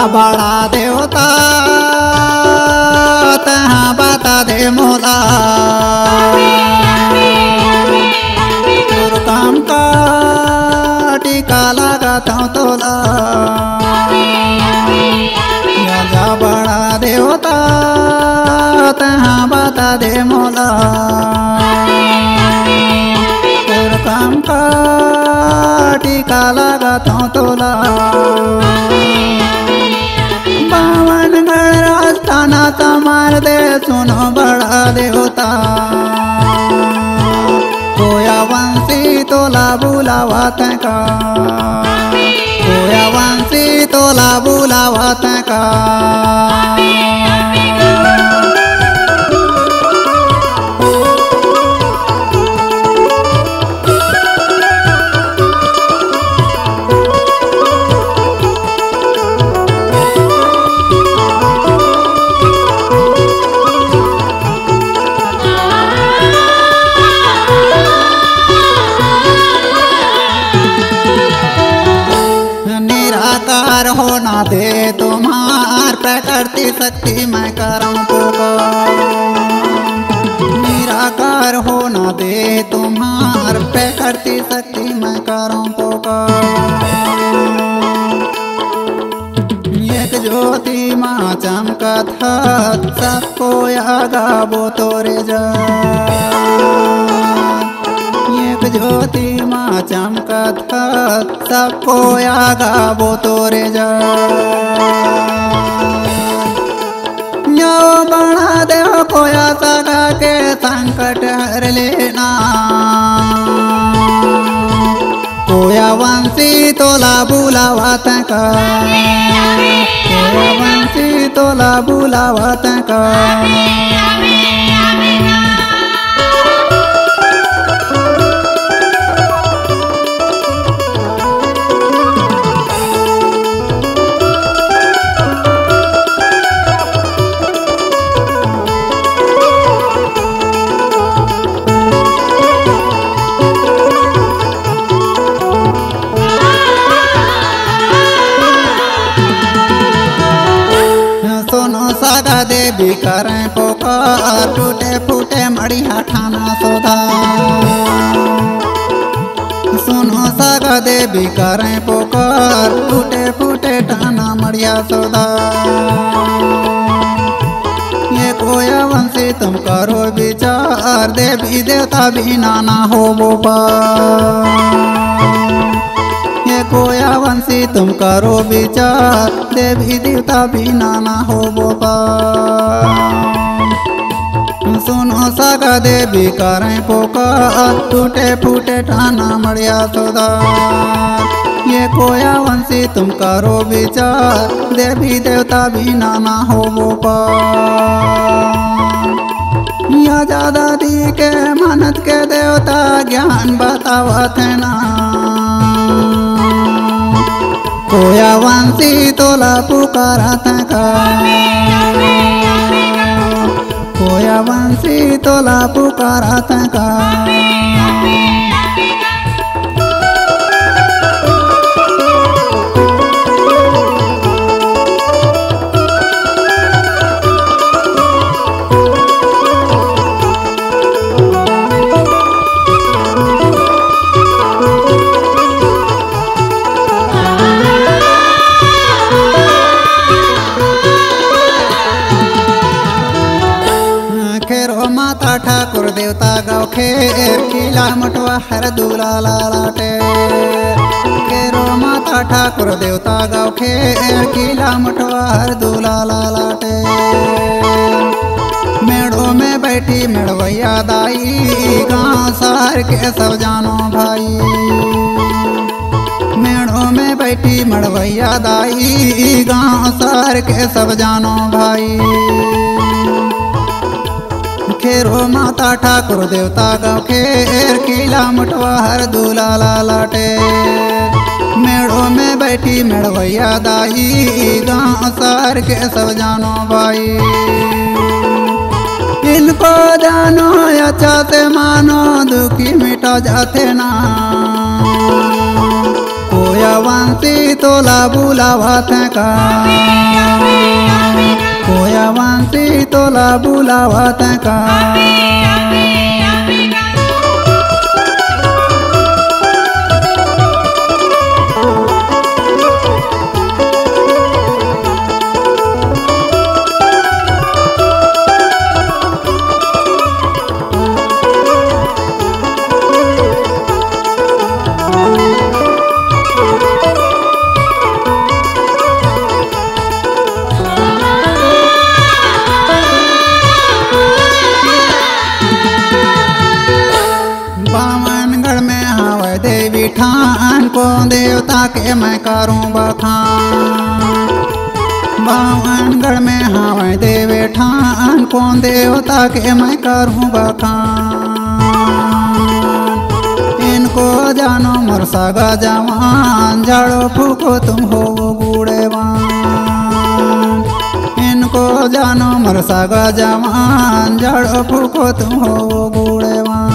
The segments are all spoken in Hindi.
बड़ा देवता तहाँ बता दे मोला काम का टीका लगाता तोला जा बड़ा देवता तहाँ बता दे मोला काम का टीका लगाता तोला बावनगढ़ राजस्थाना तमार दे सुनो बड़ा देवता कोया वंशी तोला बुलावत का कोया वंशी तोला बुलावत का निराकार होना दे तुम्हार प्रकृति शक्ति मैं करऊं पुकार निराकार होना दे तुम्हार प्रकृति शक्ति मैं करऊं पुकार एक ज्योति माँ चमकत सबको गाबो तोरे जा ज्योति माँ चमकत सबको गाबो तोरे जा यो बड़ा देव कोया सगा के संकट हर लेना कोया वंशी तोला बुलावत का कोया वंशी तोला बुलावत का सागा देवी करें पुकार टूटे फूटे मड़िया ठाना सोधा सुनो सागा देवी करें पुकार टूटे फूटे ठाना मड़िया सोधा ये कोया वंशी तुम करो विचार देवी देवता बिना ना हो वो कोया वंशी तुम करो विचार देवी देवता बिना ना हो सुनो सागा देवी करें पुकार टूटे फूटे ठाना मड़िया सुधार ये कोया वंशी तुम करो विचार देवी देवता बिना ना हो या ज्यादा दी के मनत के देवता ज्ञान बतावत है ना कोया वंशी तोला पुकारत का कोया वंशी तोला पुकारत का माता ठाकुर देवता गाँव खेर किला मटवा हर दूला लाटे केरो माता ठाकुर देवता गाँव खेर किला मटवा हर दूला लाटे मेड़ों में बैठी मेड़वैया दाई गाँव सार के सब जानो भाई मेड़ों में बैठी मेड़वैया दाई गाँव सार के सब जानो भाई खेरो माता ठाकुर देवता गाँव खेर किला मटवा हर दूला लाटे मेड़ों में बैठी मेड़वैया दाई गाँव सार के सब जानो भाई इनको जानो अच्छा से मानो दुखी मिटा जाते ना कोया वंशी तोला बुलावत का कोया वंशी तोला बुलावत का बामनगढ़ में हवे देवी ठान को देवता के मैं करूं बखान। बामनगढ़ में हवे देवी ठान को देवता के मैं करूं बखान। इनको जानो मोर सगा जवान झाड़ो फूको तुम हो बूढ़ेवान। इनको जानो मोर सगा जवान झाड़ो फूको तुम हो बूढ़ेवान।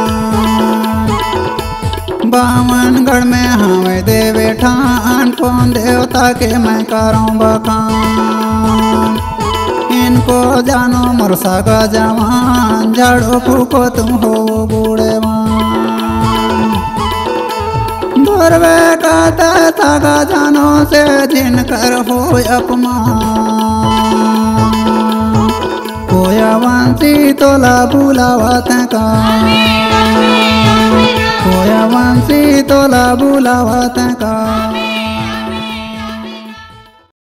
बामनगढ़ में हवे देवे ठान कौन देवता के मैं करूं बखान। इनको जानो मोर सगा जवान झाड़ो फूको तुम हो बूढ़ेवान। धरवे कहते सगा जानो से जिनकर हो अपमान। कोया वंशी तोला बुलावत का कोया वंशी तोला बुलावत का।